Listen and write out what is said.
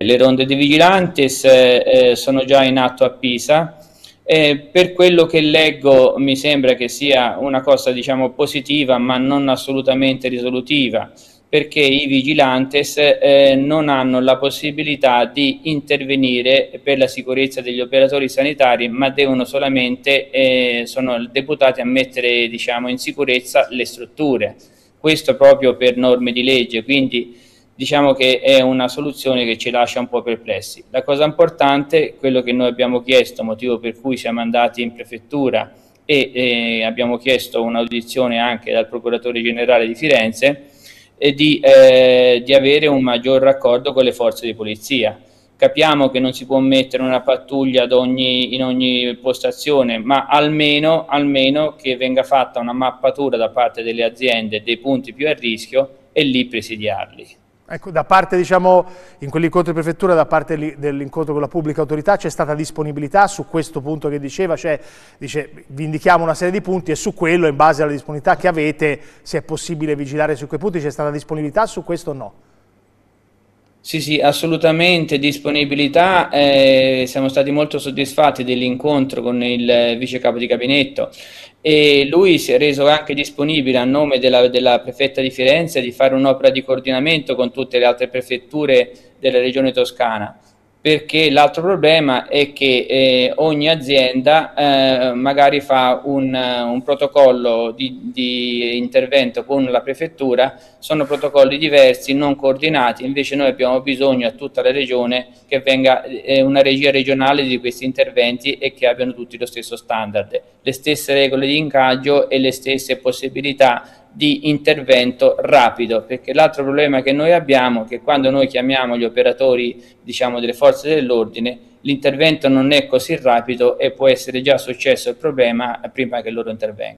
Le ronde di vigilantes sono già in atto a Pisa. Per quello che leggo mi sembra che sia una cosa, diciamo, positiva, ma non assolutamente risolutiva, perché i vigilantes non hanno la possibilità di intervenire per la sicurezza degli operatori sanitari, ma devono solamente, sono deputati a mettere, diciamo, in sicurezza le strutture. Questo proprio per norme di legge, quindi diciamo che è una soluzione che ci lascia un po' perplessi. La cosa importante, quello che noi abbiamo chiesto, motivo per cui siamo andati in prefettura e abbiamo chiesto un'audizione anche dal procuratore generale di Firenze, è di avere un maggior raccordo con le forze di polizia. Capiamo che non si può mettere una pattuglia in ogni postazione, ma almeno che venga fatta una mappatura da parte delle aziende dei punti più a rischio e lì presidiarli. Ecco, da parte, diciamo, in quell'incontro di prefettura, da parte dell'incontro con la pubblica autorità, c'è stata disponibilità su questo punto che diceva, cioè dice vi indichiamo una serie di punti e su quello, in base alla disponibilità che avete, se è possibile vigilare su quei punti, c'è stata disponibilità su questo o no? Sì, sì, assolutamente disponibilità. Siamo stati molto soddisfatti dell'incontro con il vice capo di gabinetto e lui si è reso anche disponibile a nome della prefetta di Firenze di fare un'opera di coordinamento con tutte le altre prefetture della regione Toscana, perché l'altro problema è che ogni azienda magari fa un protocollo di intervento con la prefettura, sono protocolli diversi, non coordinati, invece noi abbiamo bisogno a tutta la regione che venga una regia regionale di questi interventi e che abbiano tutti lo stesso standard, le stesse regole di ingaggio e le stesse possibilità di intervento rapido, perché l'altro problema che noi abbiamo è che quando noi chiamiamo gli operatori, diciamo, delle forze dell'ordine, l'intervento non è così rapido e può essere già successo il problema prima che loro intervengano.